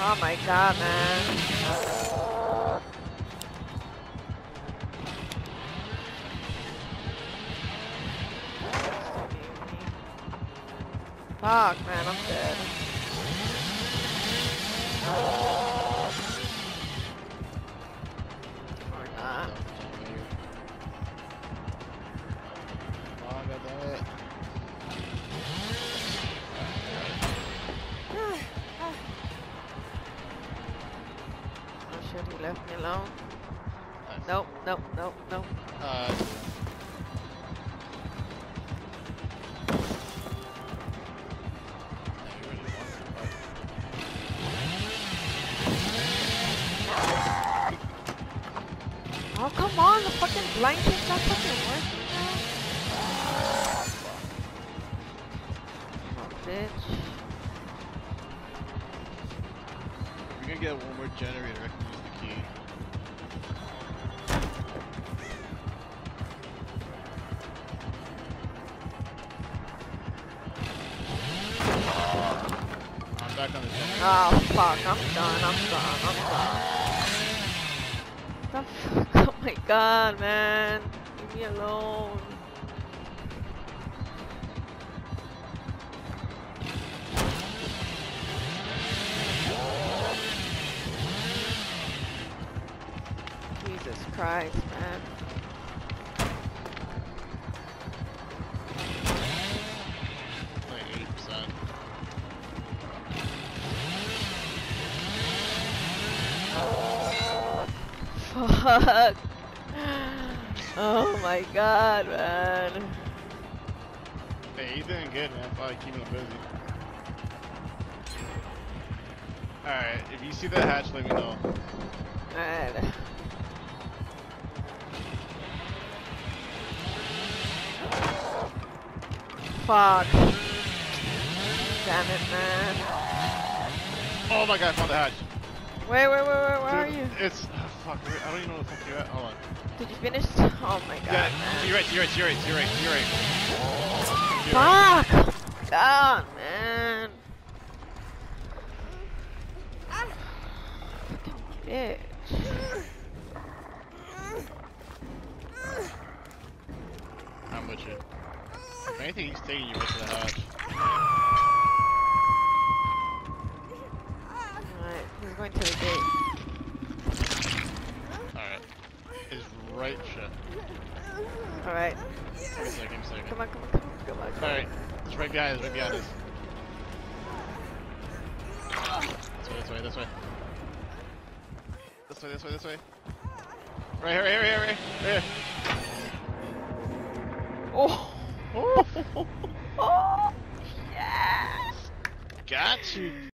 Oh my god, man. Fuck, man, I'm dead. Or not. Oh shit, he left me alone. Nope, nope, nope, nope. Oh, come on, the fucking blind kick's not fucking working now. Oh, bitch. We're gonna get one more generator, I can use the key. I'm back on the generator. Oh, fuck, I'm done. The fuck? Oh my god, man. Leave me alone. Jesus Christ, man. Like 80%. Fuck. Oh my god, man. Hey, he's doing good, man. Probably keeping him busy. Alright, if you see that hatch, let me know. Alright. Fuck. Damn it, man. Oh my god, I found the hatch. Wait, where are Dude, you? It's... fuck, I don't even know where the fuck you're at. Hold on. Did you finish? Oh my god, Yeah, man. you're right. Fuck! God, man. Fucking bitch. I'm with you. If anything, he's taking you right to the hatch. Alright, he's going to the gate. Alright. His right shit. Alright. Give me a second. Come on. Alright. It's right behind us, This way. Right here. Oh! Oh! Oh! Yes! Got you.